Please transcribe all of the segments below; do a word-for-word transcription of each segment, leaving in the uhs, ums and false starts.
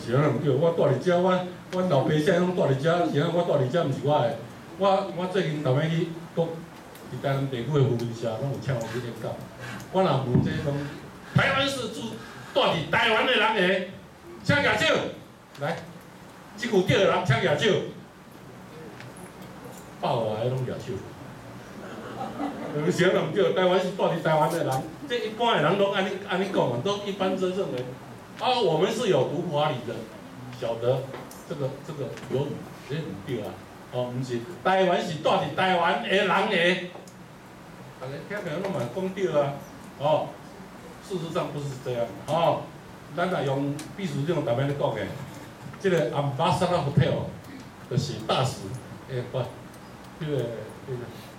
是安尼毋对，我住伫遮，我阮老爸啥拢住伫遮，是安我住伫遮，毋是我的。我我最近头尾去国伫台南地区的福利社，拢有请我去演讲。我若问这种台湾是住住伫台湾的人诶，请举手，来，即句对的人请举手，爆来拢举手。有时人毋对，台湾是住伫台湾的人，这一般的人拢安尼安尼讲嘛，都一般都认为，啊，我们是有读法理的，晓得这个这个有语，这毋对啊。哦，毋是，台湾是住伫台湾的人诶，大家听听拢嘛讲对啊。哦，事实上不是这样。哦，咱若用秘书长台面咧讲诶，这个 Ambassador Hotel 就是大使，诶不，这个这个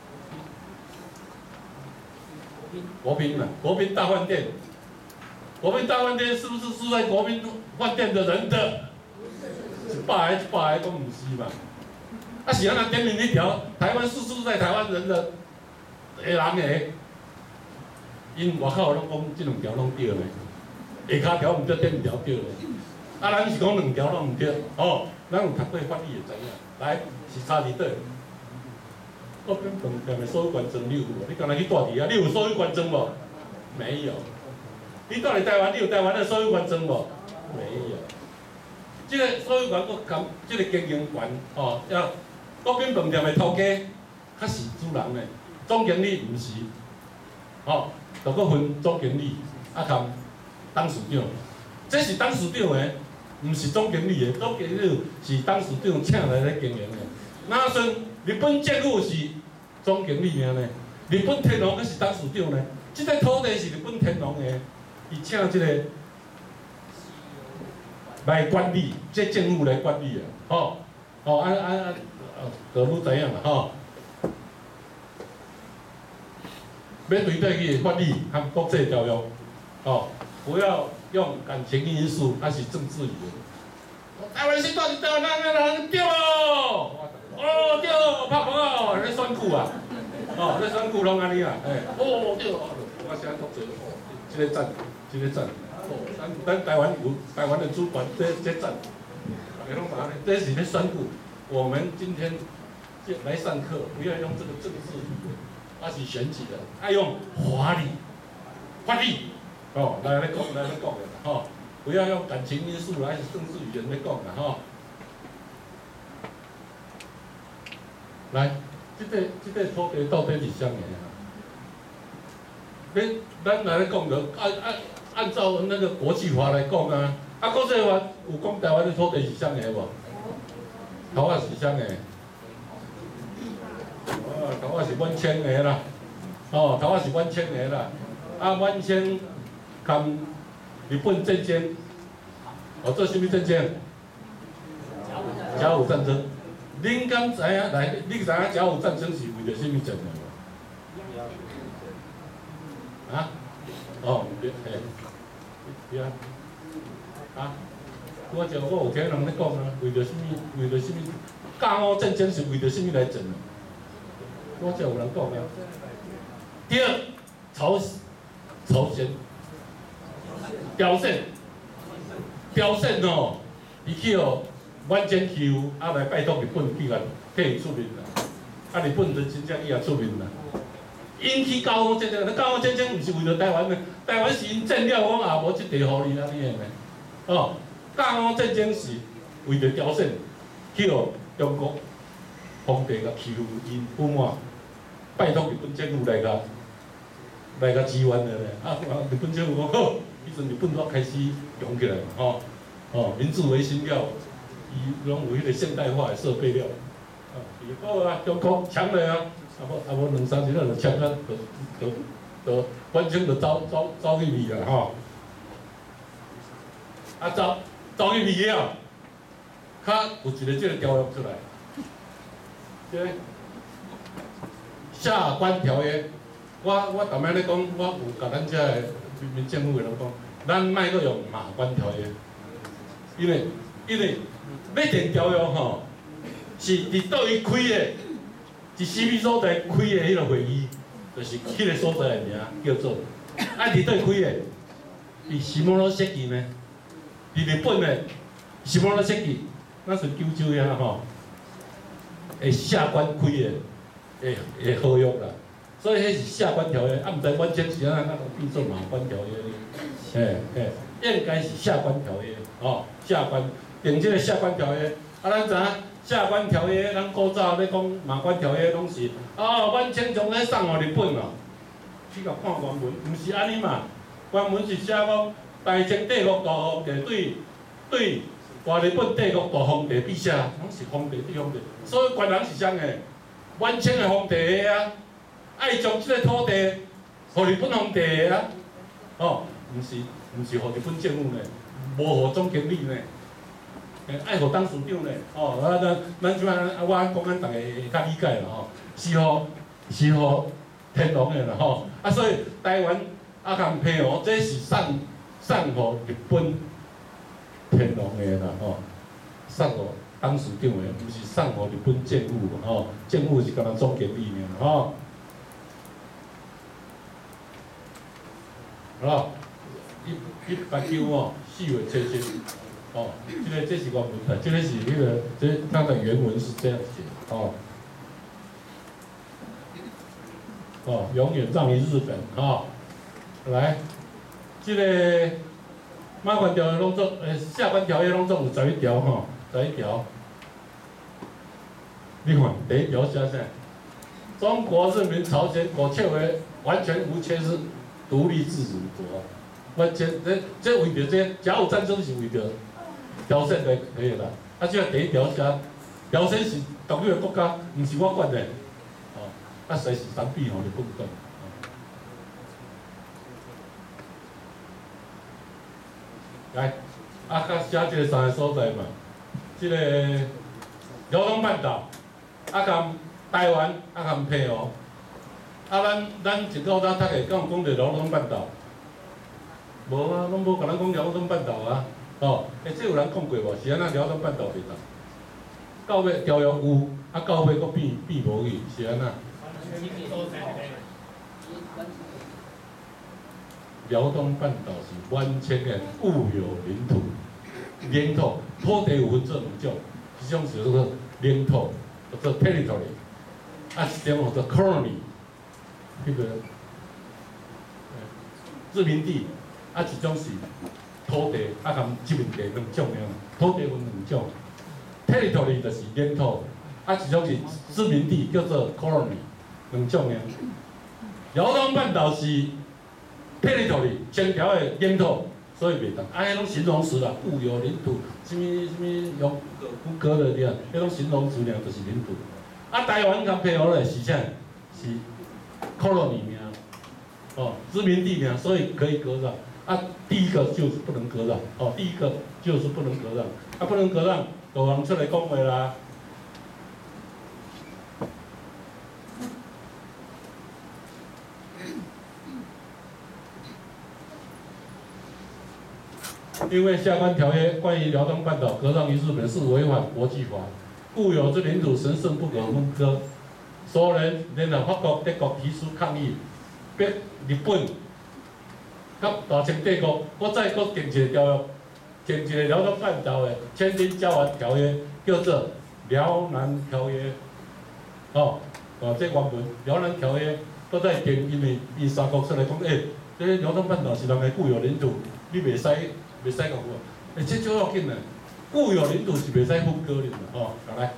国宾嘛，国宾大饭店，国宾大饭店是不是住在国宾饭店的人的？一百个一百个讲毋是嘛？啊是安那点名一条，台湾是住在台湾人的的人诶，因外口拢讲即两条拢对咧，下骹条毋对，顶条对咧。啊，咱是讲两条拢毋对，哦，咱有读过法律会知影。来，是差伫倒？国宾饭店的所有权证你有无？你敢若去住伫啊？你有所有权证无？没有。你住伫台湾，你有台湾的所有权证无？没有。即个所有权佫含即个经营权，哦，要。国宾饭店的头家，较是主人的，总经理毋是，哦，就佫分总经理，啊，含董事长，这是董事长的，毋是总经理的，总经理是董事长请来咧经营的。那算日本政府是总经理尔呢？日本天皇佫是董事长呢？即个土地是日本天皇的，伊请即个来管理，即政府来管理的，哦，哦，安安安。就愈知影啦吼，要对待去法律和国际条约，哦，不要用感情因素还是政治语言。台湾是住伫台湾人的人对哦，哦对，拍拍哦，咧选举啊，哦咧选举拢安尼啊，哎，哦对，我写国际，哦，即个赞，即个赞，哦，咱咱台湾有台湾的主管，这这赞，大家拢嘛安尼，这是咧选举。我们今天来上课，不要用这个政治语言，而是选举的，爱用法理、法律，哦，来来讲来来讲的，吼，不要用感情因素来是政治语言来讲的，吼。来，这个这个土地到底是啥物啊？你咱来讲的，按按按照那个国际法来讲啊，啊国际法有讲台湾的土地是啥物无？头仔是啥个？哦，头仔是阮签的啦，哦，头仔是阮签的啦。啊，阮签含日本战争，哦，做啥物战争？甲午战争。恁敢知影？来，你知影甲午战争是为着啥物战的无？啊？哦，别，嘿，别，啊？我就我有听人咧讲啊，为着什物？为着什物？甲午战争是为着什物来战的？我就有人讲啊。第二，朝朝鲜朝鲜朝鲜哦，伊去哦阮前欺负，啊来拜托日本去甲替伊出面啦。啊日本就真正伊也出面啦。引起甲午战争，那甲午战争毋是为着台湾的，台湾是因占了，我也无即地互你安尼的哦。甲午战争是为着朝鲜去互中国皇帝甲欺负因不满，拜托日本政府来甲来甲支援的咧。啊，日本政府讲好，迄阵日本都开始强起来嘛，吼、哦，哦，明治维新了，伊拢有迄个现代化的设备了，啊，伊好啊，中国强了啊，啊无啊无两三年就强啊，就就就完全就走走走去去啦，吼、啊走。走入去了，较有一个这个条约出来，这个下关条约，我我逐摆咧讲，我有甲咱遮个人民政府的人讲，咱莫阁用马关条约，因为因为要订条约吼，是伫倒位开的，伫什么所在开的迄个会议，就是迄个所在的名叫做，啊伫倒位开的，伫什么罗设计呢？伫日本的是无咧设计，咱是九州遐吼，会下关开的，会会合约啦。所以迄是下关条约，啊，毋知完全是安怎，那种变做马关条约呢？嘿嘿，应该是下关条约哦，下关订即个下关条约，啊，咱知影下关条约，咱古早咧讲马关条约拢是哦，完全将咧送互日本哦。去甲看原文，毋是安尼嘛？原文是写讲大清帝国大皇帝对对大日本帝国大皇帝陛下，拢是皇帝对皇帝，所以官人是啥个？完全的皇帝个啊，爱将即个土地，互日本皇帝个啊，哦，毋是毋是互日本政府呢，无互总经理呢，诶，爱互董事长呢，哦，啊，咱咱即摆啊，我讲咱逐个会较理解啦吼，是互是互天皇的啦吼，啊，所以台湾啊，含澎湖，这是送送互日本天皇的啦吼，送互董事长的，毋是送互日本政府吼，政府是干那总经理尔吼。好，一一八九哦，四月七日，哦，这个这是原文的，这个是那个这它的原文是这样写，哦，哦，永远让于日本，哦，来，这个马关条约拢总，呃，下关条约拢总有十一条吼，十一条，你看第一条写啥？中国人民朝鲜国确为完全无缺失。独立自主国，完全这这为着这，甲午战争是为着朝鲜的可以啦。啊，即个第一条写，朝鲜是独立的国家，毋是我管的。哦，啊，谁是三必吼日本管。来，啊，甲写即个三个所在嘛，即、這个辽东半岛，啊，含台湾，啊，含澎湖。啊，咱咱一到咱读的，敢有讲着辽东半岛？无啊，拢无甲咱讲辽东半岛啊。哦，诶，这有人讲过无？是安那辽东半岛袂当？到尾条约有，啊，到尾佫变变无去，是安那？辽东半岛是完全的固有领土，领土土地有分做两种，一种是叫做领土，叫做 territory， 啊，一种叫做 colony。迄个殖民地，啊，一种是土地，啊，含殖民地两种尔。土地分两种 ，territory 就是领土，啊，一种是殖民地叫做 colony， 两种尔。辽东半岛是 territory 千条的领土，所以袂当。啊，迄种形容词啦，固有领土，什么什么用谷歌的对啊，迄种形容词尔就是领土。啊，台湾甲澎湖咧是啥？是 colony 名，哦，殖民地名，所以可以割让。啊，第一个就是不能割让，哦，第一个就是不能割让，啊，不能割让，有人出来讲话啦。因为下关条约关于辽东半岛割让于日本是违反国际法，固有之领土神圣不可分割。所有人联合法国、德国提出抗议，逼日本、甲大清帝国，我再搁订一个条约，订一个辽东半岛的签订交换条约，叫做《辽南条约》。哦，哦，这原文《辽南条约》搁再订，因为伊三国出来讲，诶、欸，这辽东半岛是人的固有领土，你袂使袂使讲我，诶、欸，这足要紧的，固有领土是袂使分割的，哦，来。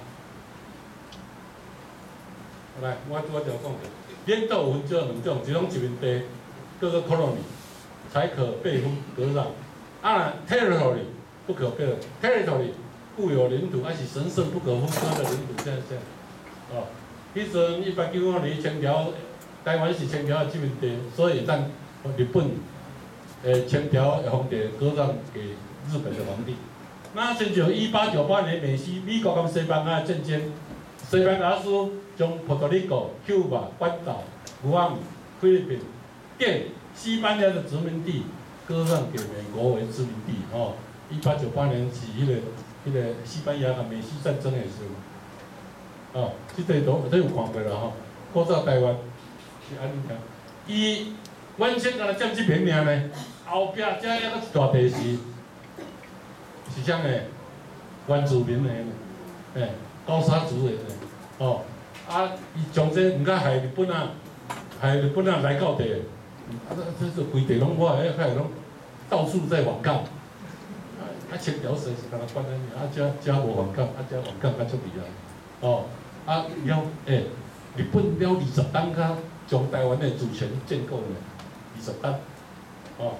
来，我我就讲者，领土有分做两种，一种殖民地叫做 colony， 才可被分割让。啊 ，territory 不可被 territory 固有领土，还是神圣不可分割的领土，这样这样。哦，迄阵一八九五年清朝，台湾是清朝的殖民地，所以让日本诶清朝的皇帝割让给日本的皇帝。那亲像一八九八年美西美国跟西班牙的战争，西班牙书将波多黎各、Cuba、关岛、古阿姆、菲律宾等西班牙的殖民地割让给美国为殖民地。哦，一八九八年是迄、那个、迄、那个西班牙和美西战争的时候。哦，即个都都有看过啦吼。古早台湾是安尼听，伊完全敢若占即片尔呢，后壁遮还佫一大地是是啥个？ 原住民的呢，诶，高沙族的呢，哦，啊，伊从这毋敢害日本啊，害日本啊来到地，啊，这这规地拢我迄遐拢到处在反抗，啊，清朝时是干那管安尼，啊，遮遮无反抗，啊，遮反抗较足厉害，哦，啊，了，诶，日本了二十当较将台湾的主权建构呢，二十当，哦。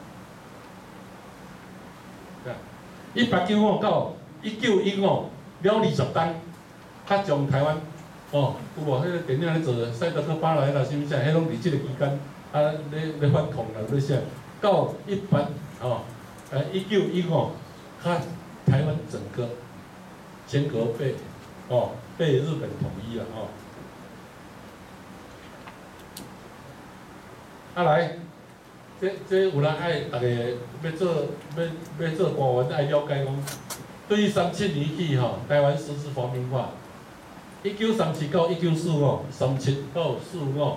一八九五到一九一五了二十单，较将台湾哦，有无？迄个电影咧做《赛德克巴莱》啦，啥物啥，迄拢伫即个期间啊，咧咧反抗啦，咧啥？到一八哦，呃一九一五，看台湾整个间隔被哦被日本统一了哦。啊来。这这有人爱大家要做要要做官员爱了解讲，对于三七年起吼，台湾实施皇民化。一九三七到一九四五，三七到四五，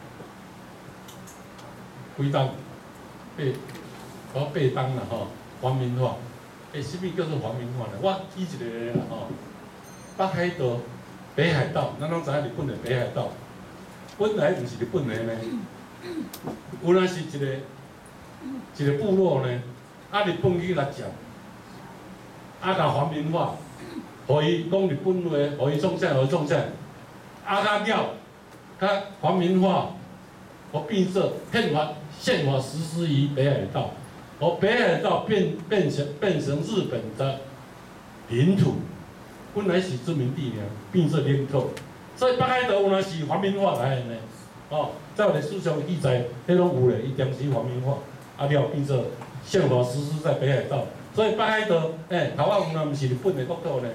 几当八，我八当啦吼，皇民化。诶，什么叫做皇民化呢？我举一个啦吼，北海道、北海道，咱拢知影日本的北海道，本来毋是日本的呢。有若是一个一个部落呢，啊日本去来占，啊甲皇民化，互伊讲日本话，互伊创啥，互伊创啥，啊甲了，甲皇民化，互变做宪法宪法实施于北海道，互北海道变变成变成日本的领土，本来是殖民地呢，变做领土，所以北海道有若是皇民化来的呢。哦，在历史上记载，迄拢有咧，伊当时皇民化，啊了变做宪法实施在北海道，所以北海道，诶、欸，头仔有若毋是日本的国土呢，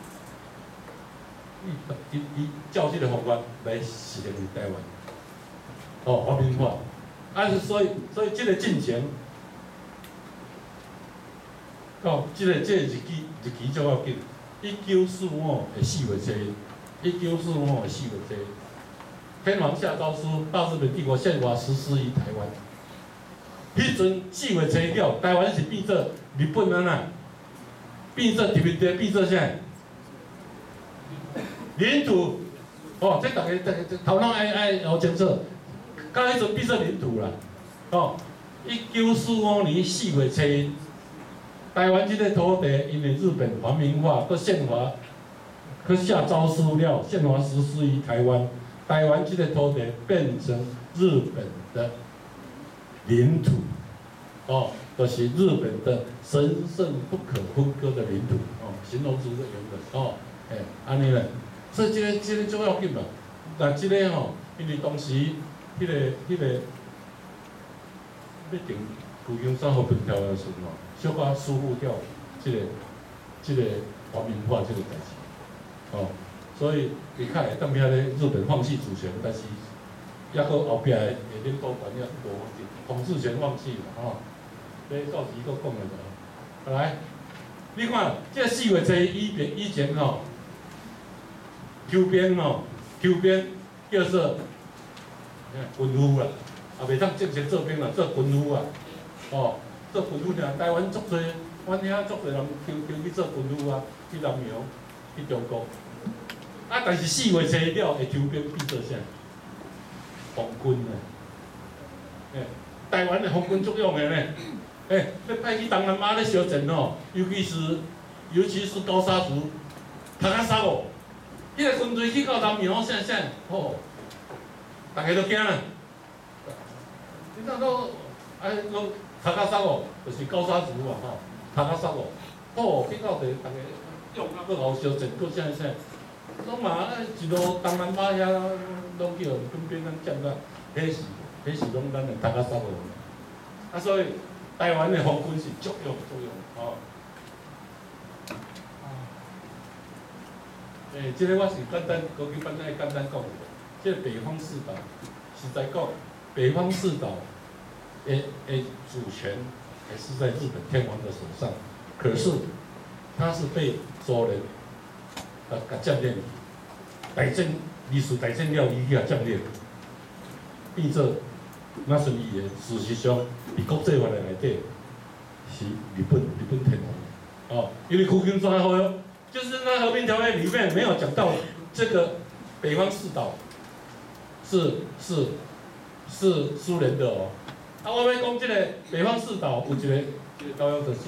伊伊伊照即个方法来实行台湾，哦，皇民化，啊，所以所以即个进程，到即个即个日期日期足要紧，一九四五的四月七日，一九四五的四月七日。天皇下诏书，大日本帝国宪法实施于台湾。迄阵四月七日了，台湾是变做日本安那，变做殖民地，变做啥？领土。哦，这大家大家头脑爱爱搞清楚。到迄阵变做领土啦。哦，一九四五年四月七日，台湾这个土地因为日本皇民化，佮宪法，佮下诏书了，宪法实施于台湾。台湾这个土地变成日本的领土，哦，就是日本的神圣不可分割的领土，哦，形容词是用的，哦，诶，安尼咧，所以这个这个重要紧嘛。但这个吼，因为当时迄个迄个要定旧金山和平条约时吼，小可疏忽掉这个这个皇民化这个代志，哦。所以，你看，当边咧日本放弃主权，但是，抑个后壁的领导权也无放弃，统治权放弃了吼。这到时佫讲个着。来，你看，这四月七以前以前吼，周边吼，周边叫做军务啦，也袂当正式做兵啦，做军务啊，哦，做军务尔，台湾足多，阮遐足多人抽抽去做军务啊，去南洋，去中国。啊！但是四月七日了，会抽兵变做啥？皇军啊！诶，台湾的皇军作用的呢？诶，要派去东南亚咧烧钱哦，尤其是尤其是高沙族，塔卡沙哦，迄个军队去到南洋啥啥，吼，大家都惊啦。你看到啊，讲塔卡沙哦，就是高沙族嘛吼，塔卡沙哦，吼，去到地大家用啊，搁互烧钱，搁啥啥。拢嘛，一路东南亚遐拢叫军兵咱占啦，迄是迄是拢咱的塔卡沙哦。啊，所以台湾的皇军是足用作用，吼。诶，即个我是简单，高级班爱简单讲。即个北方四岛，实在讲，北方四岛的的主权还是在日本天皇的手上，可是它是被周人啊甲占领，大战历史大战了伊去甲占领，变做那顺伊的，事实上伫国际法的内底是日本日本天皇哦，因为苦金抓好哟，就是那和平条约里面没有讲到这个北方四岛是是是苏联的哦。啊，我要讲这个北方四岛有一个一个条约就是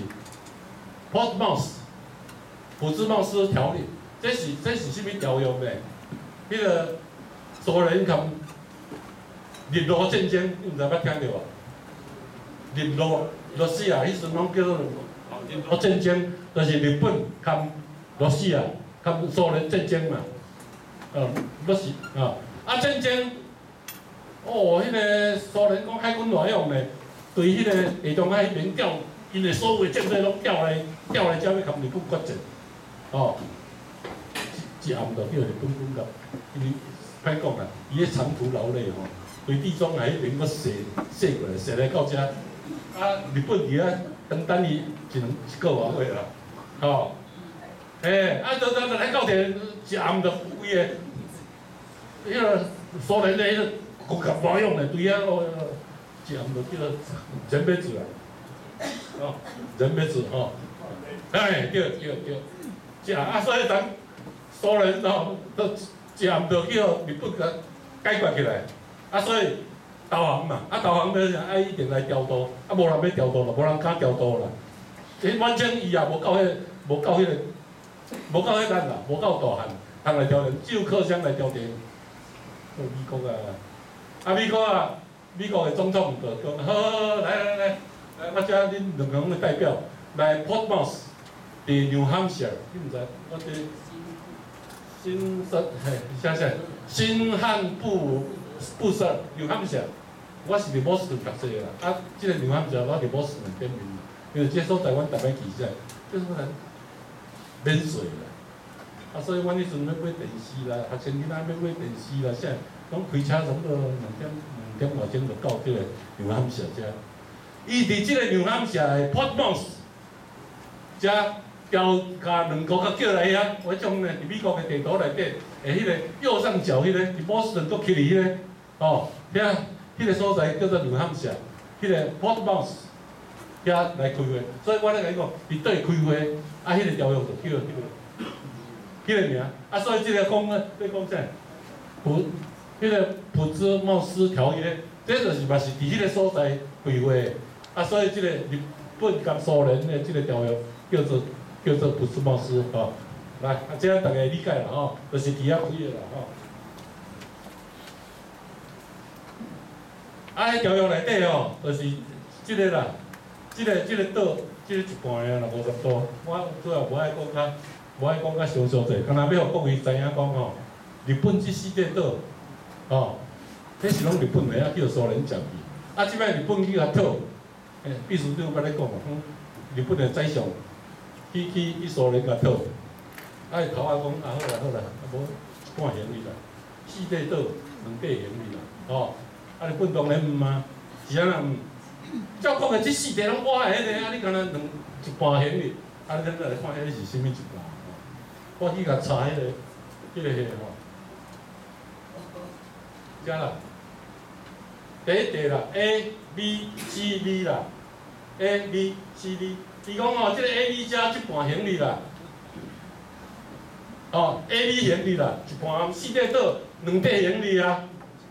Portsmouth 普兹茅斯条例，这是这是什么条约呢？迄、那个苏联跟日露战争，你毋知捌听到啊？日露，就是啊，迄阵拢叫做日露战争，就是日本跟罗斯啊，跟苏联战争嘛。呃，不是啊，啊战争，哦，迄、那个苏联讲海军来用呢，对迄个地中海迄边调，因为所有的舰队拢调来调来，才要甲日本决战。哦，一暗就叫日本军甲，因为歹讲啦，伊迄长途劳累吼，对地中海迄边搁射射过来，射来到遮，啊，日本伫遐等等伊一两一个月啦，吼，诶，啊，就就来到地一暗就规个，迄个苏联的迄个骨壳保养的，对啊，哦，一暗就叫做人灭子啦，哦，人灭子吼，哎，对对对。是啊，啊，所以咱苏联吼，都一暗就叫日本甲解决起来，啊，所以导航嘛，啊，导航就是爱一定来调度，啊，无人要调度啦，无人敢调度啦。伊反正伊也无够迄，无够迄个，无够迄咱啦，无够大汉，通来调电，只有靠谁来调电？哦，美国啊，啊，美国啊，美国的总统就讲，好好好，来来来，来，我遮恁两个的代表来 Portsmouth。伫 New Hampshire， 你毋知？我伫新生嘿，啥啥？新罕布布什 New Hampshire， 我是伫波士顿读册啦。啊，即、這個 New Hampshire 我伫波士顿边面，因为接所台湾逐摆去遮，就是咱免税啦。啊，所以阮迄阵要买电视啦，学生囡仔要买电視啦，啥，拢开車差不多兩點兩點外鐘就到即個 New Hampshire遮。伊伫即個 New Hampshire 的 Portsmouth 遮。交甲两国甲叫来遐，我种呢，伫美国嘅地图内底，诶，迄个右上角迄、那个，伫波士顿国去里迄个，哦，遐，迄个所在叫做纽汉社，迄个 Portsmouth， 遐来开会，所以我咧甲你讲，伫对开会，啊，迄、那个条约就叫迄、那个，迄、那个名，啊，所以即个讲咧，要讲啥？普，迄、那个普兹茅斯条约，这就是嘛是伫迄个所在开会，啊，所以即个日本甲苏联的即个条约叫做。叫做普兹茅斯，吼、哦，来，啊，这大家理解啦，吼、哦，就是伫遐开的啦，吼、哦。啊，迄条约内底吼，就是即个啦，即、這個即、這個島，即、這個一半个啦，五十度。我主要无爱讲较，无爱讲较详细者，干那要互各位知影讲吼，日本即四块岛，吼，迄是拢日本的啊，叫苏联占去。啊，即摆日本去甲讨，诶，秘书长捌咧讲嘛，讲日本的宰相。去去去苏联甲讨，啊伊头仔讲啊好啦好啦，啊无半行李啦，四块岛两块行李啦，吼，啊日本当然毋嘛，是安那毋？照讲的即四块拢我的迄个，啊你敢若两一半行李，啊咱再来看迄是啥物一半？我去甲查迄个，迄个迄个吼，遮啦，第一题啦 ，A B C D 啦 ，A B C D。伊讲吼，即个 A B 遮一半行李啦，哦 ，A B 行李啦，一半四块岛，两块行李啊。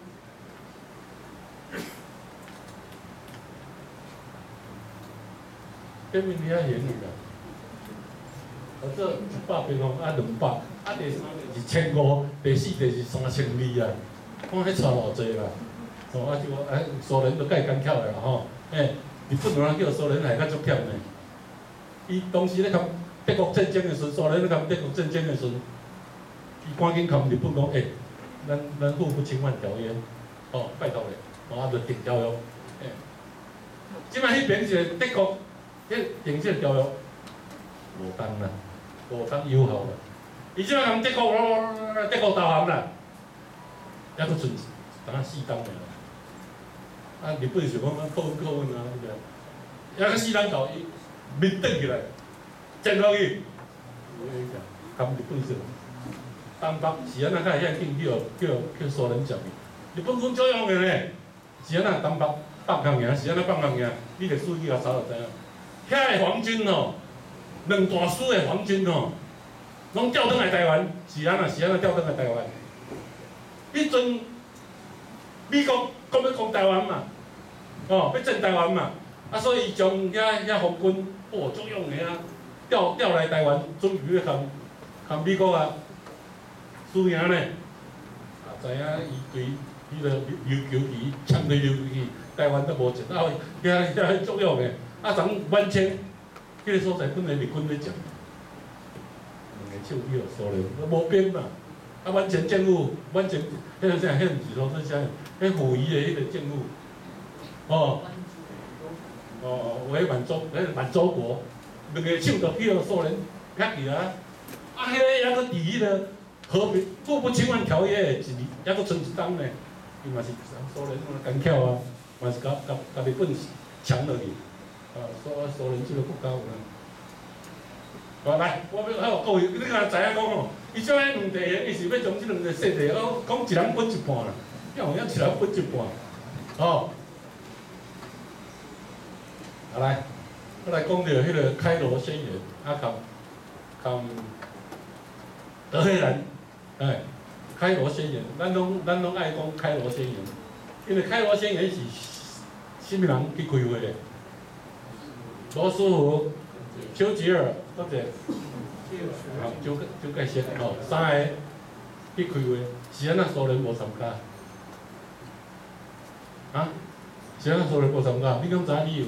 对面遐行李啦，啊，这一百平方啊两百，啊第三个是千五，第四个是三千二啊，看迄差偌济啦，哦，啊就个哎苏联都介干巧的啦吼，诶，日本有人叫苏联还较足忝呢。伊当时咧甲德国战争的时，苏联咧甲德国战争的时，伊赶紧甲日本讲，诶、欸，咱咱互不侵犯条约，哦，拜托咧，哦，啊，就定条约，诶、欸，即摆迄边是德国，迄定这条约，无当啦，无当友好啦，伊即摆甲德国，德国投降啦，还佫剩当啊四当尔，啊，日本想讲啊，扣扣分啊，对啊，还佫四当搞伊。面转起来，战落去，甲日本说，东北是安那较会遐紧叫叫叫苏联占去，日本军怎样个呢？是安那东北北抗赢，是安那北抗赢，你历史去甲查就知影。遐个皇军哦， 两大师的皇军吼，拢调转来台湾，是安那是安那调转来台湾。迄阵美国讲要攻台湾嘛，哦，要占台湾嘛，啊，所以将遐遐皇军哦作用的啊，调调来台湾，准备要向向美国啊输赢呢。啊，知影伊对迄个琉球旗抢对琉球旗，台湾都无一道，遐遐作用的。啊，从万千迄个所在本来日军咧占，两个手去互苏联，无兵嘛。啊，万千政府，万千迄个啥，迄毋是说说啥，迄溥仪的迄个政府，哦，哦，为满洲，迄满洲国，两个手就去互苏联拍去啊。啊，迄个抑阁伫迄个和平互不侵犯条约的一年，抑阁剩一档呢，伊嘛是苏联干巧啊，嘛是甲甲甲日本抢落去。啊，苏苏联即个国家有呢。好来，我要还有各位，你若知影讲吼，伊即摆两地的，伊是要将即两个设地，哦，讲一人分一半啦，要有影一人分一半，哦。好来，我来讲到迄个开罗宣言，啊，甲甲德黑兰，哎，开罗宣言，咱拢咱拢爱讲开罗宣言，因为开罗宣言是什么人去开会的？罗斯福、丘吉尔，或者啊，就就介些哦，三个去开会，是安那苏联无参加？啊？是安那苏联无参加？你讲啥理由？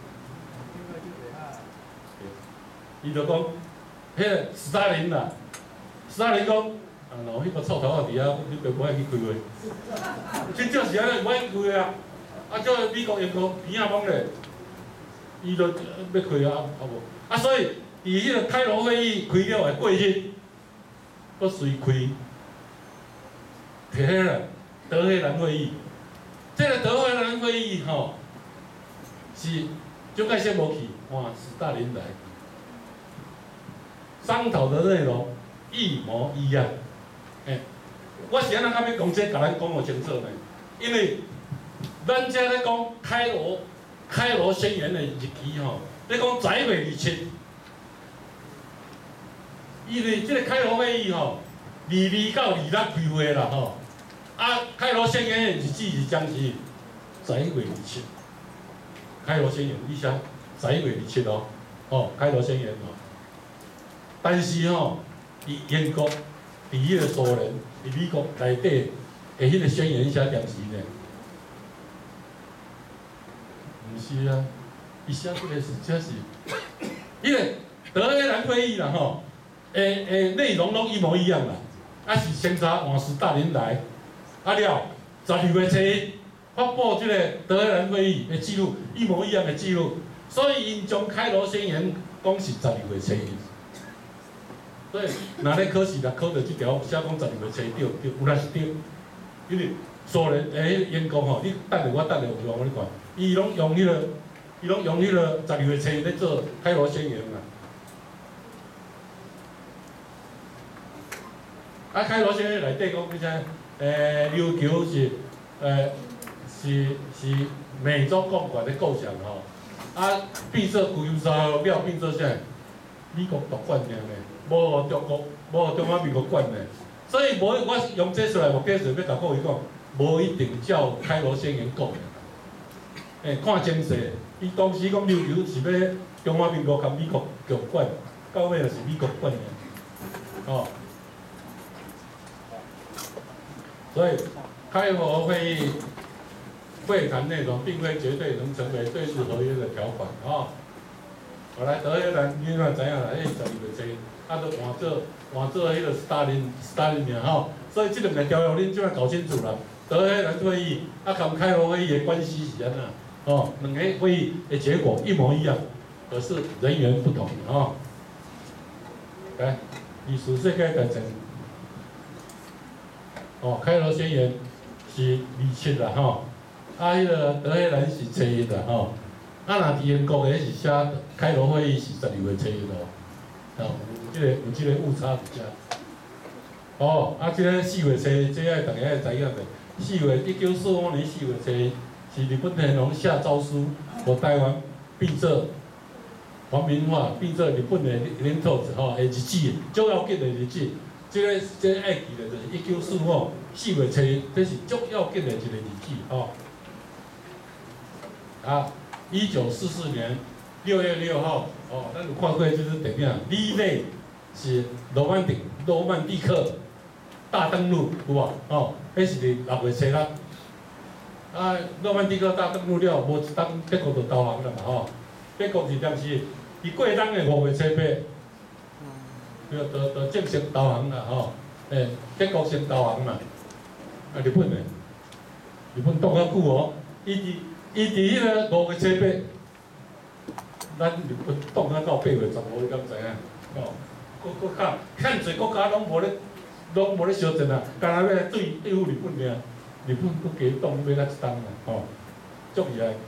伊就讲，迄个斯大林啦，斯大林讲，啊，喏，迄个臭头仔伫遐，你袂无爱去开会。真正是安尼，无爱去开会啊！啊，叫美国、英国边仔讲咧。伊就要开啊，啊无啊，所以伫迄个开罗会议开了的过日，佫随开提迄个德黑兰会议。这个德黑兰会议吼，是就介些无去，换斯大林来，商讨的内容一模一样。诶、欸，我是安怎甲要讲这，甲咱讲互清楚呢？因为咱遮咧讲开罗。开罗宣言的日期吼，你讲十一月二七，因为即个开罗会议吼，二二到二六开会啦吼，啊，开罗宣言的日子是将是十一月二七，开罗宣言，你想十一月二七哦，哦，开罗宣言哦，但是吼，伫英国，伫迄个苏联，伫美国内底的迄个宣言写点时呢？毋是啊，伊写即个是这是，因为德黑兰会议啦吼，诶诶内容拢一模一样啦，啊是先查换斯大林来，啊了十二月初一发布即个德黑兰会议的记录，一模一样的记录，所以因将开罗宣言讲是十二月初一，所以若咧考试若考到即条写讲十二月初一对对，有那是对，因为苏联诶英国吼，你等下我等下有我你看。伊拢用迄、那个，伊拢用迄个十二月初咧做开罗宣言嘛。啊，开罗宣言内底讲迄只，诶，琉球是，诶，是是美洲共管的构想吼。啊，闭塞规三号了，变做啥？美国独管尔呢，无互中国，无互中华民国管呢。所以无我用这出来目的是要甲各位讲，无一定照开罗宣言讲。诶，看情势，伊当时讲琉球是要中华民国甲美国共管，到尾就是美国管的，哦。所以开罗会议会谈内容并非绝对能成为对日合约的条款，哦。后来德黑兰你若知影啦，迄十二月初，啊，都换做换做迄个斯大林斯大林尔吼，所以即两个条约恁即摆搞清楚啦。德黑兰会议啊，甲开罗会议的关系是安怎？哦，两个会议的结果一模一样，可是人员不同啊、哦。来，历史世界改成，哦，开罗宣言是二七啦吼，啊，迄个德黑兰是初一啦吼，啊，若伫英国的是写开罗会议是十二月初一咯，哦，有即、這個有即個误差伫遮。哦，啊，即、這個四月初，即爱大家爱知影的，四月一九四五年四月初。是日本天皇下诏书，和台湾闭塞皇民化变做日本的领土吼的日子，足要紧的日子。这个这个爱记的就是一九四五四月初一，这是足要紧的一个日子吼。啊，一九四四年六月六号，哦，咱有看过这支电影，李雷是罗曼蒂罗曼蒂克大登陆，有无？哦，迄是伫六月初六。啊，罗曼蒂克大登陆了，无一当德国就投降了嘛，吼。德国是当时伊过冬的五月初八。就就就正式投降啦吼，诶，德国先投降嘛，啊日本诶，日本挡较久哦，伊伫伊伫迄个五月初八，咱日本挡啊到八月十五，你敢知影？哦，国国较较侪国家拢无咧，拢无咧相争啊，干那要来对对付日本尔，日本搁加挡要咱一冬啦，吼，足厉害。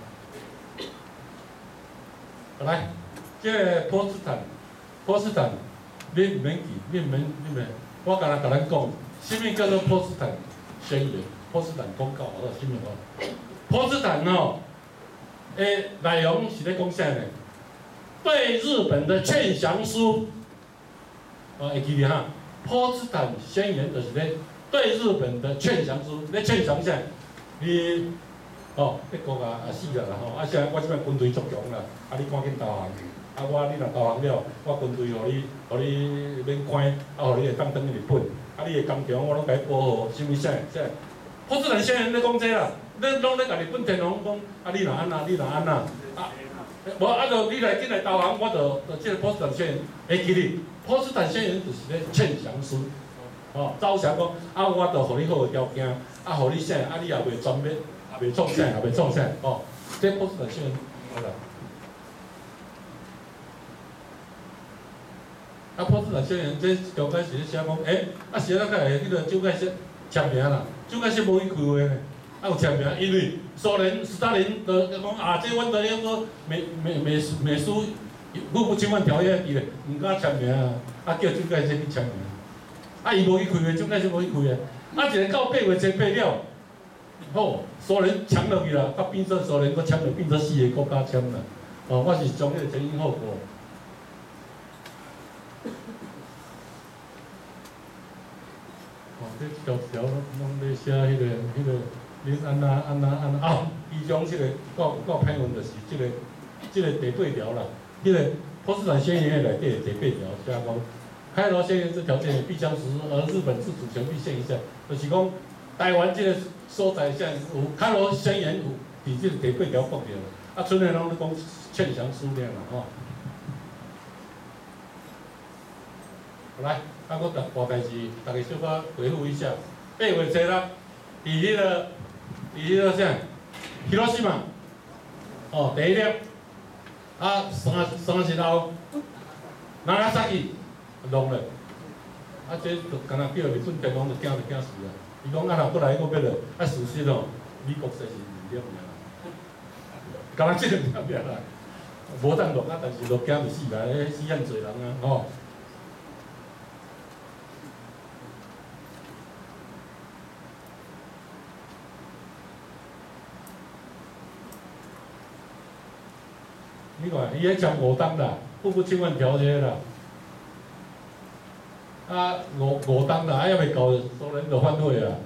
来，即个波茨坦，波茨坦。你唔免记，你唔免，你免，我刚才甲咱讲，什么叫做波茨坦宣言？波茨坦公告，哦，什么哦？波茨坦哦，诶，内容是咧讲啥呢？对日本的劝降书，哦，会记得哈？波茨坦宣言就是咧对日本的劝降书，咧劝降啥？你，哦，德国啊啊死啦啦吼，啊现在我即摆军队足强啦，啊你赶紧投降。啊，我你若投降了，我军队互你，互你免关，啊，互你会当转去日本，啊，你会刚强，我拢甲你保护，什物啥啥？波茨坦宣言咧讲这啦，咱拢咧甲日本天皇讲，啊，你若安那，你若安那，啊，无啊，就你来进来投降，我就就即个波茨坦宣言会记哩。波茨坦宣言就是咧劝降书，哦，招降讲，啊，我就互你好个条件，啊，互你啥，啊，你也袂全面，也袂创啥，也袂创啥，哦，这波茨坦宣言好啦。啊，波茨坦宣言这刚开始咧写讲，诶、欸，啊写到起来，迄个蒋介石签名啦，蒋介石无去开会呢，啊有签名，因为苏联斯大林就讲啊，这阮着迄个美美美美苏互不侵犯条约伫咧，毋敢签名啊，啊叫蒋介石去签名，啊伊无去开会，蒋介石无去开会，啊一个到八月初八了，吼，苏联签落去啦，啊变做苏联佫签落变做四个国家签啦，哦，我是将迄个前因后果。哦，这一条条拢咧写迄个、迄个，恁安那、安那、安那啊！其中即个较较歹文就是即个、即个第八条啦。迄个波茨坦宣言内底第八条写讲，开罗宣言之条件必将实施，而日本自主权必现一项。就是讲台湾即个所在现有开罗宣言有伫即个第八条讲着，啊，剩诶拢咧讲劝降书了啦吼。来。啊，我大大代志，大家小可回复一下。八月初六，伫迄个，伫迄个啥？広島，哦，第一粒，啊，三三日後，長崎弄了，啊，这就敢若叫日本天皇就惊就惊死啊！伊讲啊，若佫来佫要落，啊，事实哦，美國才是二粒尔，敢若即两粒尔啦，无当落啊，但是落驚就死啦，迄死遐侪人啊，吼。你看，伊迄签五当啦，互不侵犯条约啦，啊五五当啦，啊还未到苏联就反悔啦。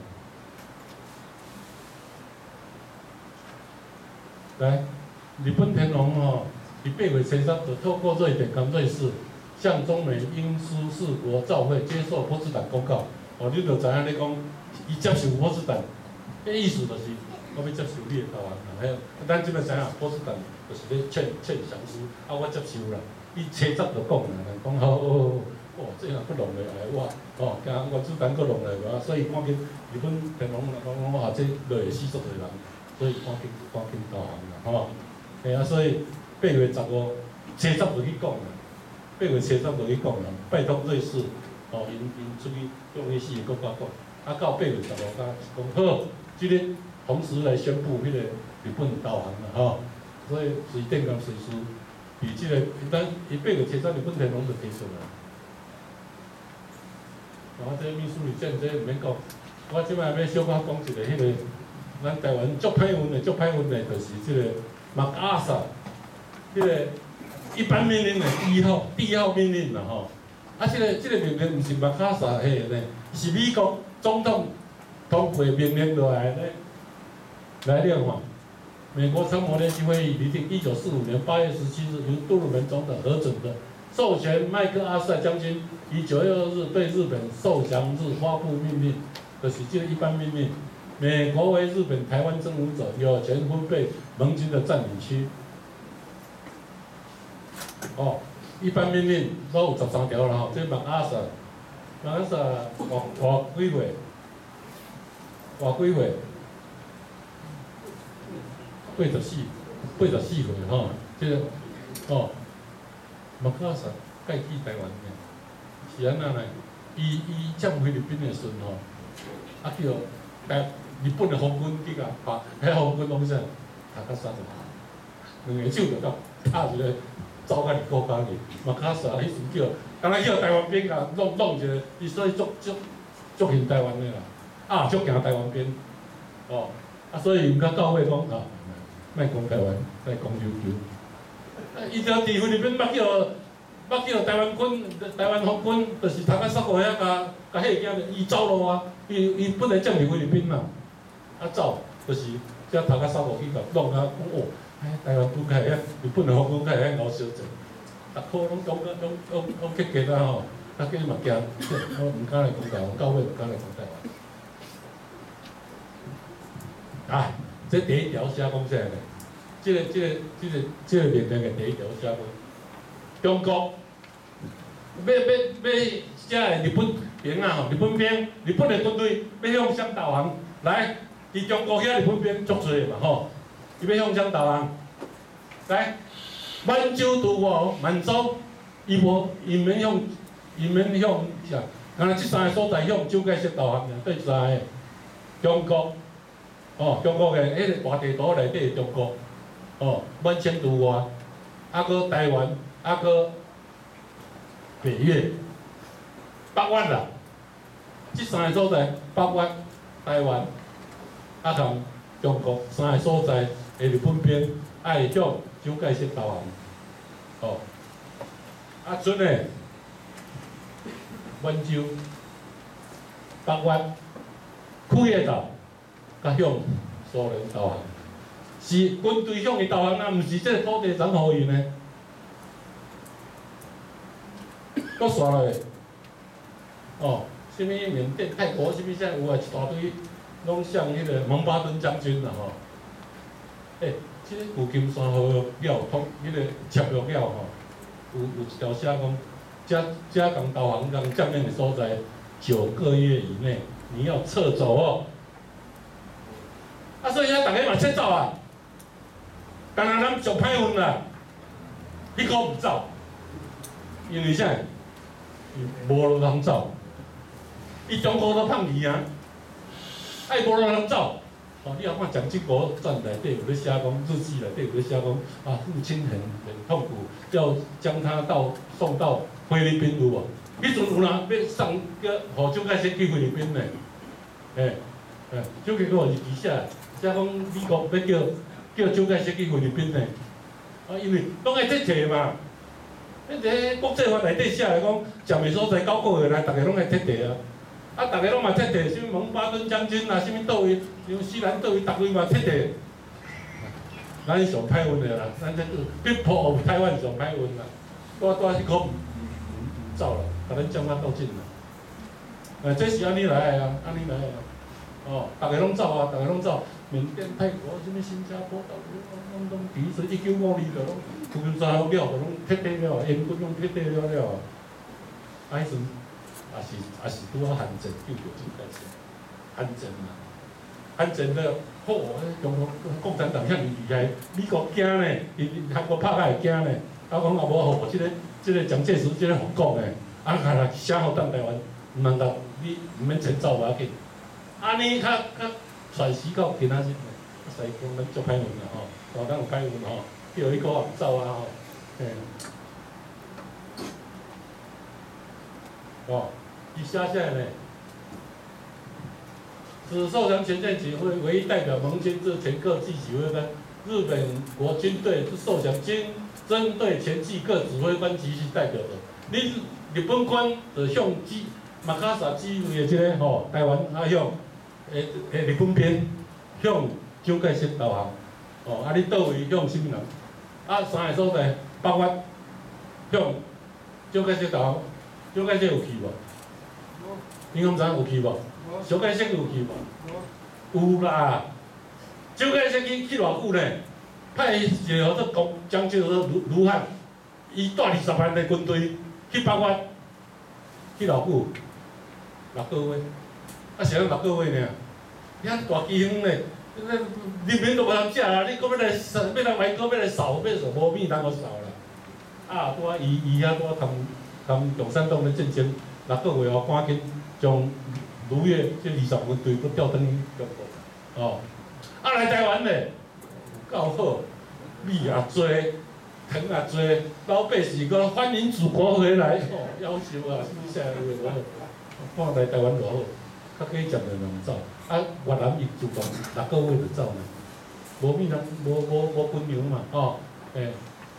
来，日本天皇吼，伫八月初三就透过瑞典跟瑞士，向中美英苏四国照会接受波茨坦公告。哦，你就知影咧讲，伊接受波茨坦，迄意思就是。我要接受你的投降啦，嘿，咱即摆知影波茨坦就是咧劝劝降书，啊，我接受啦。伊初十就讲啦，讲好，哦，哦，这若佫弄落来，我，哦，惊我子弹佫弄落来，所以赶紧日本天皇讲讲啊，这落会死足侪人，所以赶紧赶紧投降啦，吼。嘿啊，所以八月十五，初十就去讲啦，八月初十就去讲啦，拜托瑞士，哦，因因出去向迄四个国家讲，啊，到八月十五甲讲好，即个。同时来宣布，迄个日本投降啦，吼，所以随电甲随时，比即个咱伊八月初三日本天皇就提出啦。啊，这秘书里战这毋免讲，我即摆要小可讲一个迄个，咱台湾足歹运的、足歹运的，就是即个马阿萨，迄个一般命令的第一号第一号命令啦吼。啊，这个这个命令唔是马卡萨迄个呢，是美国总统通过命令落来呢来量化。美国参谋联席会议拟定一九四五年八月十七日由杜鲁门总统核准的授权麦克阿瑟将军于九月二日对日本受降日发布命令，就是这个一般命令。美国为日本台湾征服者，有权分配盟军的占领区。哦，一般命令都有十三条了吼，这麦阿瑟，麦阿瑟活活几岁？活几岁？八十四，八十四岁吼，这个哦，麦克阿瑟介去台湾嘅，是安那呢？伊伊占菲律宾的时候吼，啊叫台日本的空军去甲拍，迄空军拢啥，头壳三十下，两个手就到拍一个走到二国家去，麦克阿瑟迄时叫，敢若叫台湾兵甲弄弄一个，伊所以足足足恨台湾的啦，啊足惊台湾兵，哦，啊所以毋甲教会讲啊。莫讲台湾，莫讲琉球。啊，伊就伫菲律宾，捌叫捌叫台湾军、台湾空军，就是头壳杀过遐甲甲迄个囝，伊走路啊，伊伊本来占领菲律宾嘛，啊走，就是遮头壳杀过去甲弄啊，讲哦，哎，台湾军开遐，日本的空军开遐敖小者，逐科拢讲个拢拢拢结结啊吼，啊计嘛惊，我毋敢来讲台湾，教会毋敢来讲台湾。啊。这第一条写讲啥呢？这个、这个、这个、这个命令的第一条写讲，中国要要要遮个日本兵啊吼，日本兵、日本的军队要向谁投降？来，伫中国遐日本兵足多嘛吼，伊要向谁投降？来，满洲独我满洲，伊无伊免向伊免向啥？敢若即三个所在向蒋介石投降尔，对三个中国。哦，中国嘅迄个大地图内底中国，哦，满清独外，啊，搁台湾，啊，搁北越、北越啦，即三个所在，北越、台湾，啊，同中国三个所在的日本兵，爱向蒋介石投降，哦，啊，阵诶，满洲、北越、开个岛。甲向苏联投降，是军队向伊投降啊，毋是这个土地怎互伊呢？搁刷落去，哦，什物缅甸、泰国，什物啥有啊，一大堆，拢像迄个蒙巴顿将军啦吼。诶、欸，即、这个旧金山河了通，迄、那个切入了吼，有有一条写讲，加加港投降港占领的所在，九个月以内你要撤走哦。啊，所以遐大家嘛撤走啊，但是咱上歹运啦，迄个毋走，因为啥？无路通走，伊中国都抗议啊，爱无路通走。哦，你若看《蒋经国传》内底有咧写讲，日记内底有咧写讲，啊，父亲很很痛苦，要将他到送到菲律宾有无？迄阵有人要送个，互蒋介石去菲律宾呢？诶、欸，诶，蒋介石有日记写。写讲美国要叫叫蒋介石去菲律宾呢，啊，因为拢爱撤退嘛。迄个国际法内底写来讲，什么所在九个月来，逐个拢爱撤退啊。啊，逐个拢嘛撤退，什么蒙巴顿将军啊，什么倒位，纽西兰倒位，逐位嘛撤退。咱上歹运的啦，咱这个逼迫台湾上歹运啦。多多迄个唔唔唔走啦，甲咱将啊斗阵啦。啊，这是安尼来的啊，安尼来的啊。哦，逐个拢走啊，逐个拢走。缅甸、泰国、什么新加坡，拢拢其实一九五二就拢旧金山了，就拢撤退了，英军拢撤退了了。啊，迄阵也是也是拄好韩战救着蒋介石，韩战嘛，韩战了，好，中国共产党遐尼厉害，美国惊呢，因韩国拍甲会惊呢，啊讲也无互即个即个蒋介石即个防国呢，啊下来写互咱台湾，毋通甲你毋免迁走无要紧，安尼较较。传时到今仔日，西讲咱足歹运啦吼，大当有歹运吼，叫迄个也毋走啊吼，嘿，哦，伊写下来呢，此受降全舰集会唯一代表盟军至全各记集会的日本国军队之受降经针对前期各指挥官及其代表的，你日本官就向基马卡萨基位的这个吼台湾啊向诶诶日本边向蒋介石投降，哦啊你倒位向什么人？啊三个所在包括向蒋介石投降，蒋介石有去无？你敢知有去无？蒋介石有去无？有啦，蒋介石去去偌久呢？派一个叫做国将军叫做卢卢汉，伊带二十万的军队去北越，去偌久？六个月，啊是安六个月尔，遐大机枪咧，那人民都无通食啦，你搁要来要来买，搁要来扫，要扫无米通互扫啦。啊，拄啊伊伊遐拄啊同同共产党咧战争，六个月后赶紧将卢越这二十万队搁调转中国，哦，啊来台湾咧。够好，米也多，糖也多，老百姓个欢迎祖国回来，哦，要求啊，什么啥话我看来台湾偌好，较可以讲的人走，啊，越南伊自动六个月就走呢，无米人，无无无军粮嘛，哦，诶。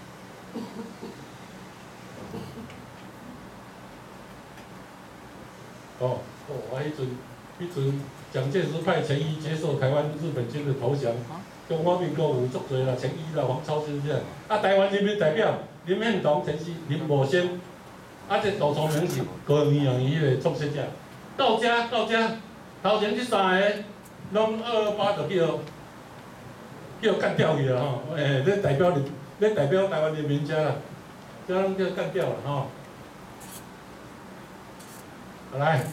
哦，哦，我迄阵，迄阵蒋介石派陈仪接受台湾日本军的投降。中华民国有足侪啦，陈仪啦、黄超先生，啊，台湾人民代表林献堂、陈希、林茂先，啊，这杜聪明是高阳阳伊迄个创设者。到遮到遮，头前即三个拢二二八就叫叫干掉去啦吼，诶，你代表你你代表台湾人民遮啦，遮拢叫干掉啦吼。来。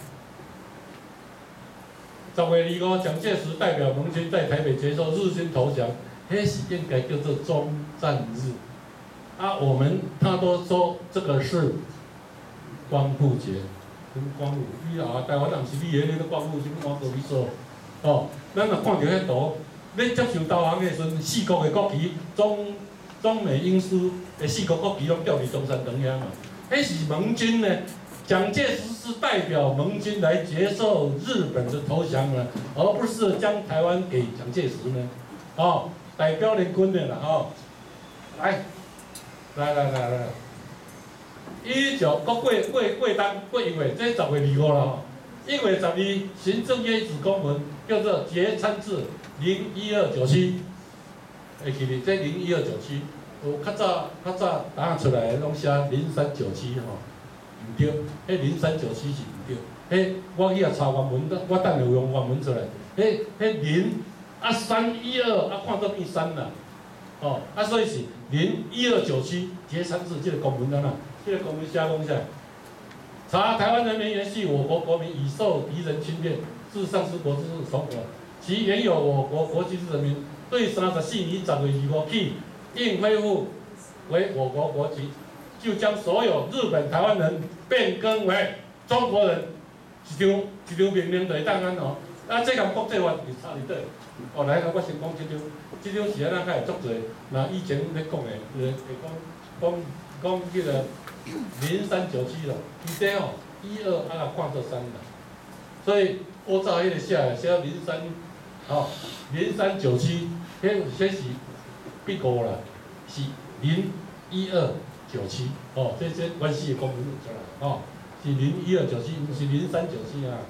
十月二五，蒋介石代表盟军在台北接受日军投降，迄是应该叫做中战日。啊，我们他都说这个是光复节，什么光复？你啊，台湾人是你的那个光复，什么光复你说？哦，咱若看到迄图，你接受投降的时阵，四国的国旗，中中美英苏的四国国旗拢吊伫中山堂遐嘛，迄是盟军呢。蒋介石是代表盟军来接受日本的投降呢，而不是将台湾给蒋介石呢。哦，代表联军的啦，哦，来，来来来来，一九国过过过当过一月，这十月二号啦，吼，一月十二，行政院子公文叫做节参字零一二九七，会记哩，这零一二九七，有较早较早答案出来拢写零三九七吼。毋对，迄零三九七是毋对，迄我去啊查原文，我等下有用原文出来。迄迄零啊三一二啊看做变三啦，哦啊所以是零一二九七节参字这个公文安那，这个公文写讲啥？查台湾人民延续我国国民已受敌人侵略，自丧失国之从国，其原有我国国籍之人民，对三十四年十月二五起应恢复为我国国籍。就将所有日本台湾人变更为中国人，一张一张命令就会当安哦。啊，这项国际法是差伫倒？哦，来，我先讲这张，这张是安怎较会足侪？那以前咧讲的，呃，会讲讲讲迄个零三九七咯，伊这哦一二啊看做三啦，所以我照迄个写写零三，哦零三九七，迄迄是必过啦，是零一二。九七哦，这些关系的公文出来哦，是零一二九七，不是零三九七啊。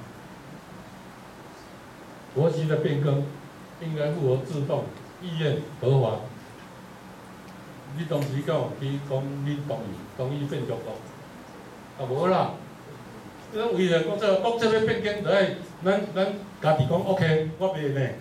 国籍的变更应该符合自动、意愿、合法。你当时敢有去讲你同意，同意变中国？啊无啦，咱为了讲这个国籍要变更，就爱咱咱家己讲 OK， 我袂呢。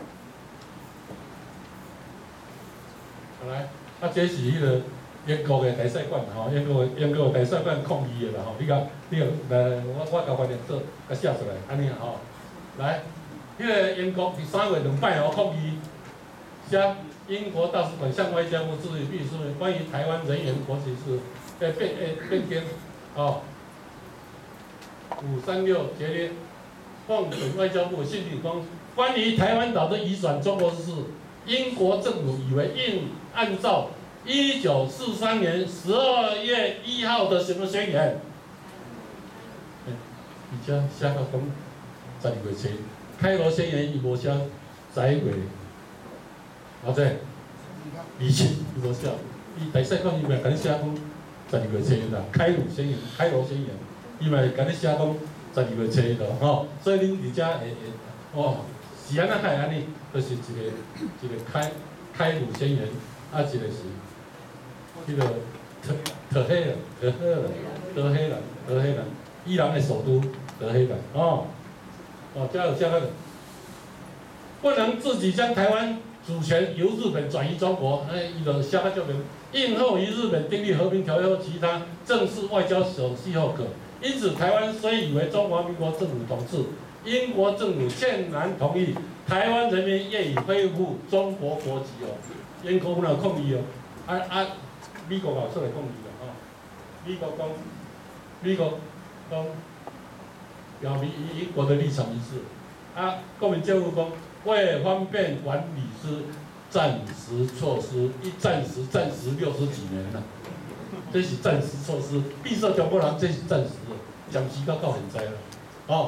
来，啊这是迄个。英国的大使馆吼，英国的英国的大使馆抗议的啦吼，你甲你甲来，我我甲翻译做，甲写出来，安尼啊吼，来，迄个英国第三月两摆吼抗议，写英国大使馆向外交部致以秘书关于台湾人员国籍是诶变诶变更，哦，五三六决定奉准外交部信里中关于台湾岛的移转中国之事，英国政府以为应按照。一九四三年十二月一号的什么宣言？哎，而且写到讲十二月初，开罗宣言伊无写十一月，或者二七伊无写， 伊大使馆伊嘛甲你写讲十二月初一啦，开鲁宣言，开罗宣言，伊嘛会甲你写讲十二月初一咯，吼，所以恁伫遮会会哦，是安那会安尼，就是一个一个开开鲁宣言，啊一个是迄个特特黑人，特黑人，德黑兰，德黑兰，伊朗的首都德黑兰，哦，哦，加有加那个，不能自己将台湾主权由日本转移中国，哎，伊就写个叫明，应后与日本订立和平条约或其他正式外交手续后可。因此，台湾虽以为中华民国政府统治，英国政府欠然同意，台湾人民愿意恢复中国国籍哦。英国不能抗议哦，啊啊，美国也出来抗议了哦。美国讲，美国讲，表明与英国的立场一致。啊，国民政府讲，为方便管理之暂时措施，一暂时暂时六十几年了。这是暂时措施，闭塞中国人这是暂时的，暂时到到现在了。哦，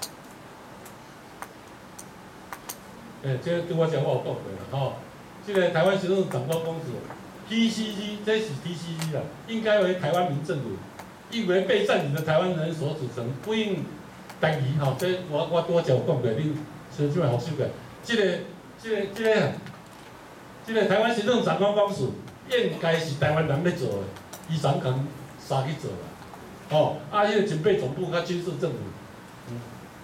诶、欸，这对我讲我有讲过啦，吼、哦，这个台湾行政长官公署 T C G， 这是 T C G 啦，应该为台湾民政府，亦为被占领的台湾人所组成，不应单一。吼、哦，这我我多讲有讲过，恁先即摆学习个，这个这个这个这个台湾行政长官公署应该是台湾人要做的。伊常肯杀去做啦，哦，啊，迄个警备总部甲军事政府，嗯，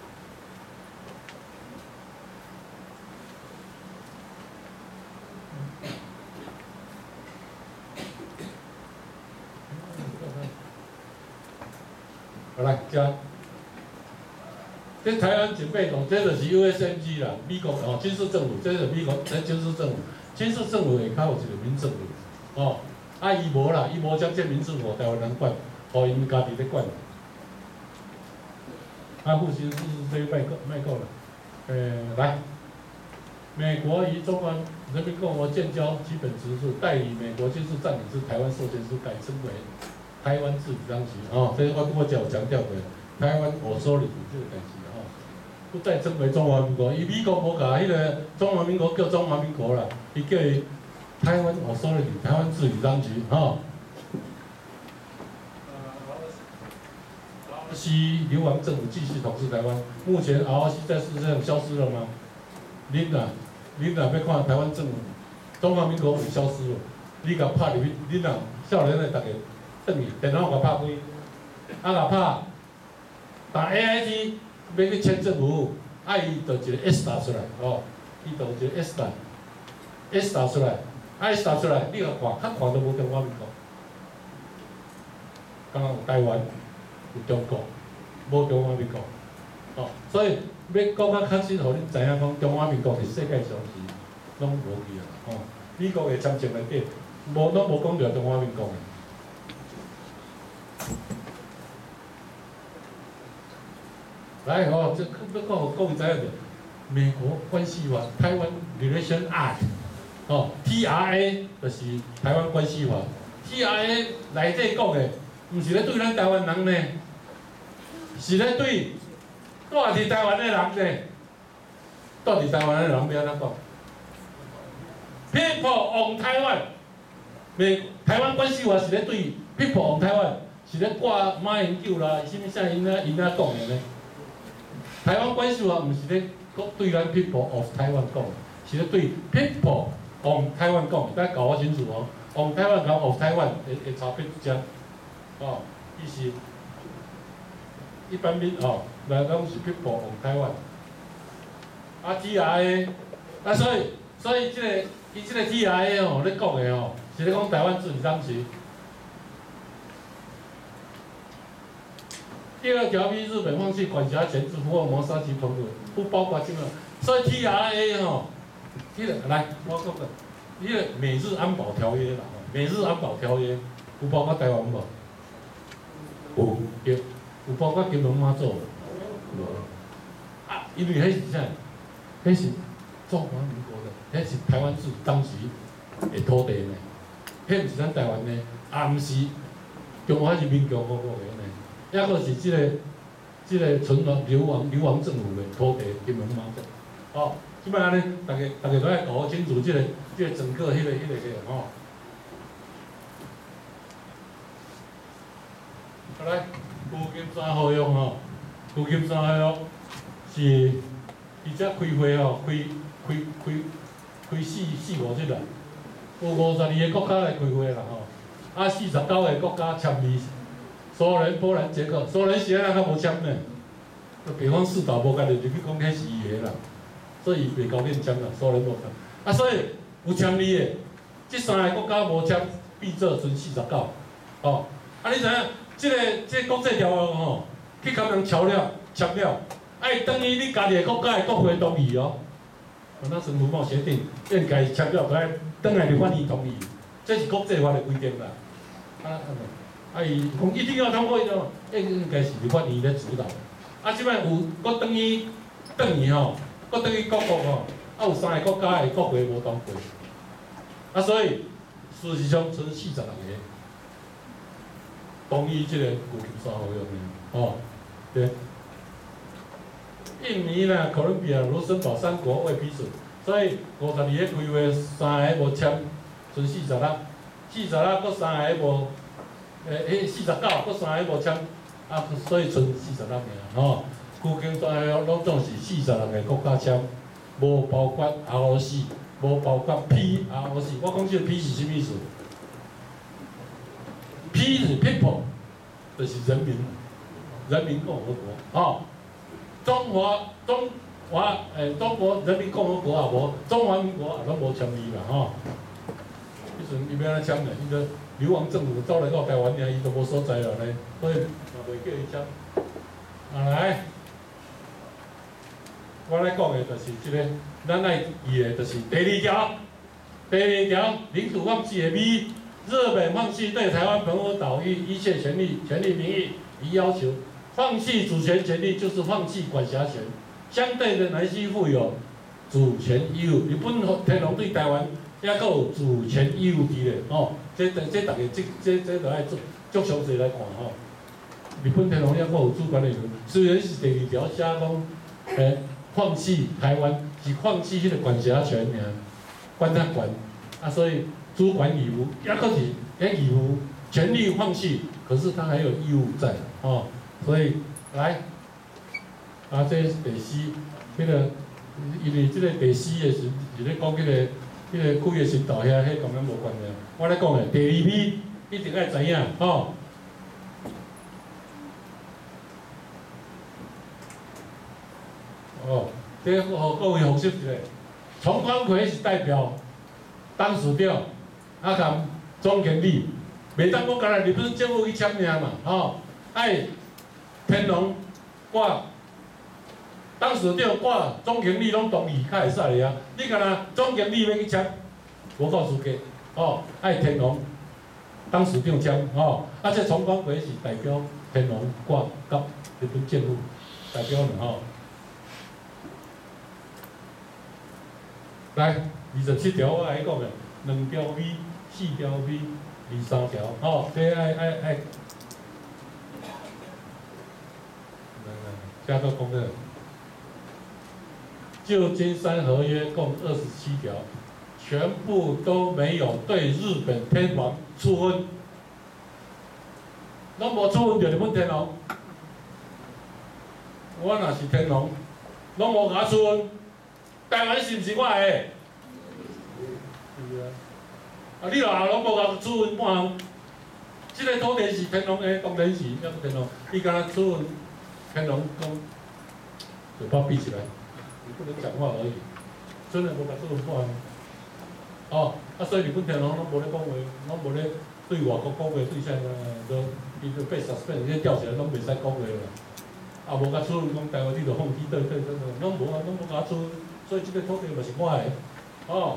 好来加，这台湾警备总，这就是 U S M G 啦，美国哦，军事政府，这是美国，这军事政府，军事政府会较有一个民政府，哦。啊，伊无啦，伊无将这民政府台湾人管，互因家己咧管。啊，复兴是这卖够卖够了。呃，来，美国与中华人民共和国建交基本指示，代理美国军事占领之台湾授权书改称为台湾治理当局。哦，这我我就有强调过，台湾我说你这个代志哦，不再称为中华民国，伊美国无甲迄个中华民国叫中华民国啦，伊叫伊。台湾，我说了你，台湾治理当局，哈、哦。R C 流亡政府继续统治台湾，目前 R C 在世界上消失了吗？恁呐，恁呐要看台湾政府，中华民国有消失了，你甲拍入去，恁呐少年的大家等于电脑甲拍开，啊甲拍，但 A I T 要去签政府，啊伊就一个 S 打出来，哦，伊就一个 S 打 ，S 打出来。啊！打出来，你甲看，较看都无中华民国，刚刚有台湾，有中国，无中华民国，哦，所以要讲较确实，互恁知影讲中华民国伫世界上是拢无去啊，哦，美国的参政内底，无拢无讲着中华民国的。来哦，这要讲互各位知影着，美国关系法，台湾 Relation Act。哦 ，T R A 就是台湾关系法 ，T R A 内底讲的，毋是咧对咱台湾人呢，是咧对住伫台湾的人呢。住伫台湾的人要安怎讲 ？People on Taiwan， 美台湾关系法是咧对 People on Taiwan， 是咧挂马英九啦，啥物啥因啊因啊讲的呢？台湾关系法毋是咧对咱 People of Taiwan 讲，是咧对 People。on 台湾讲，大家搞我清楚哦。on 台湾讲 of 台湾会会差别一只，哦，伊是一般民哦，来讲是 people on 台湾。啊 T R A， 啊所以所以即、這个伊即个 T R A 哦，咧讲的哦，是咧讲台湾治理当局。第二条批日本放弃管辖权，只福尔摩沙及澎湖，不包括金门。所以 T R A 哦。迄个来，我讲个，迄个美日安保条约啦，美日安保条约有包括台湾无？有，对，有包括金门马祖无？啊，因为迄是啥？迄是中华民国的，迄是台湾治当时的土地呢，迄毋是咱台湾呢，啊，毋是中华人民共和国的呢，抑个是即、這个即、這个存亡流亡流亡政府的土地金门马祖，哦。即摆安尼，大家大家都要搞清楚即、這个即、這个整个迄、那个迄、那个个吼。 来，旧金山合约吼，旧金山合约是伊只开会吼，开开开开四四五日啦，有五十二个国家来开会啦吼，啊四十九个国家签字，苏联、波兰、捷克，苏联是安怎较无签呢？北方四岛无家己入去讲迄是伊个啦，所以袂交恁签啦，苏联无签。啊，所以有签字的，即三个国家无签，必做剩四十九，吼。啊，你知影？即、這个即、這個、国际条约吼，去甲人敲了、签了，爱等于你家己个国家的国会同意哦。那什么贸协定，应该签了，该等来立法院同意，这是国际法的规定啦。啊，啊伊讲一定要通过伊种，应该是立法院咧主导。啊，即摆有国等于等于吼，国等于各国吼，啊有三个国家的国会无通过，啊所以事实上剩四十六个。同意这个旧金山合约呢，哦，对。印尼呢、哥伦比亚、卢森堡三国未批准，所以五十二个开会，三个无签，剩四十六，四十六搁三个无，诶，迄四十九搁三个无签，啊，所以剩四十六个，吼。旧金山合约拢总是四十六个国家签，无包括 R O C， 无包括 P R O C。我讲这个 P 是啥意思？ P 是 people， 就是人民，人民共和国哦。中华中华诶，中国人民共和国也无，中华民国也拢无签字啦吼。迄阵伊要安怎签咧？伊个流亡政府走来到台湾尔，伊都无所在了咧，所以也袂叫伊签。啊来，我来讲的就是即、这个，咱爱记的就是第二条，第二条领土放弃的美。 日本放弃对台湾澎湖岛屿一切权利，权利名义以要求放弃主权权利，就是放弃管辖权。相对的，南西附有主权义务。日本天皇对台湾也阁有主权义务伫咧，哦，这这这大家这这这都爱做足详细来看吼。日本天皇也阁有主权义务，虽然是第二条写讲，诶，放弃台湾是放弃迄个管辖权尔，管他管，啊，所以。 主管义务，也可是也义务，权利放弃，可是他还有义务在哦，所以来，啊，这是第四，迄、那个，因为这个第四个是是咧讲迄个，迄、那个区个领导遐，迄跟咱无关的。我咧讲的第二批一定爱知影哦。哦，这互各位复习一下，崇光葵是代表当时着。 啊，含总经理，袂当讲干来日本政府去签名嘛，吼，爱天皇挂，当时着挂总经理拢同意，较会使个啊。你干那总经理要去签，无告诉家，吼，爱天皇当时长签，吼，啊，这崇光葵是代表天皇挂甲日本政府代表呢，吼。来，二十七条我来讲个，两条 V。 四条 B， 二三条，哦，这爱爱爱，来来，加个公的。旧金山合约共二十七条，全部都没有对日本天皇处分，拢无处分着日本天皇。我若是天皇，拢无甲处分，台湾是毋是我的？是啊。 啊！你若拢无甲处分半项，即、这个土地是天皇的，当然是要天皇。你敢若处分天皇讲，嘴巴闭起来，你不能讲话而已。真的无甲处分半项。哦，啊，所以日本天皇拢无咧讲话，拢无咧对外国讲话，对啥个都伊就被 suspend， 伊吊起来拢袂使讲话啦。啊，无甲处分讲台湾你著放弃对对对对，拢无啊，拢无甲处分，所以即个土地嘛是我的，哦。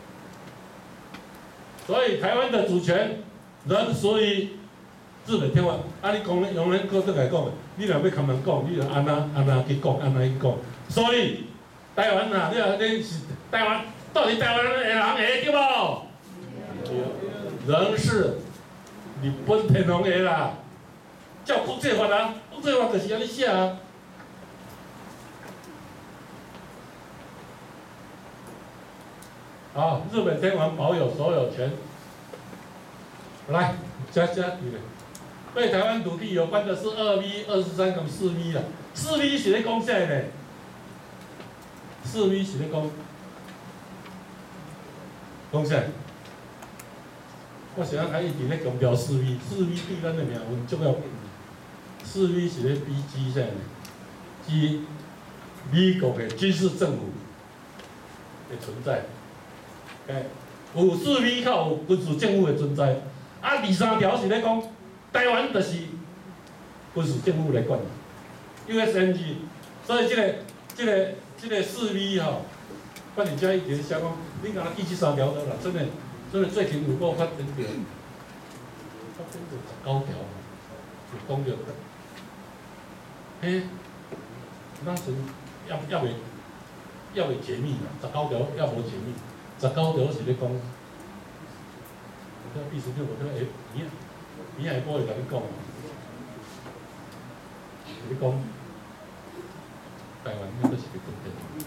所以台湾的主权仍属于日本天皇。啊，你讲用咱搁倒来讲，你若要跟人讲，你就安那安那去讲，安那去讲。所以台湾啊，你啊你是台湾，到底台湾的人下对无？仍是日本天皇的啦。照国际法啊，国际法就是安尼写啊。 好，日本天皇保有所有权。来，加加你的。 对台湾土地有关的是二 V 二十三跟四 V 啦，四 V 是咧讲啥呢？四 V 是咧讲讲啥？我想要还一直咧强调四 V， 四 V 对咱的命运重要。四 V 是咧比基啥呢？基美国的军事政府的存在，哎，有四 V 较有军事政府的存在。啊，第三条是咧讲台湾就是军事政府来管 ，U S N G， 所以这个、这个、这个四 V 吼，发展家一直想讲，你若记这三条得啦，真的，真的最近有个发展着，发展着十九条，就讲着，嘿，那时也也未也未解密嘛，十九条也无解密，十九条是咧讲。这意思就我这个下边边下晡会甲你讲，你讲台湾应该是个问题，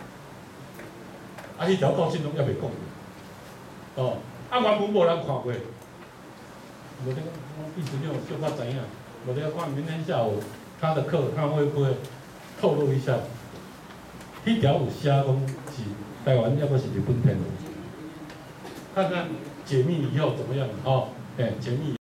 啊，迄条告信拢也未讲哦，啊，原本无人看过，无得我意思就就我知影，无得看明天下午他的课看会不会透露一下，迄条有写讲是台湾要不是日本骗的，看看。解密以后怎么样？哦，哎，解密。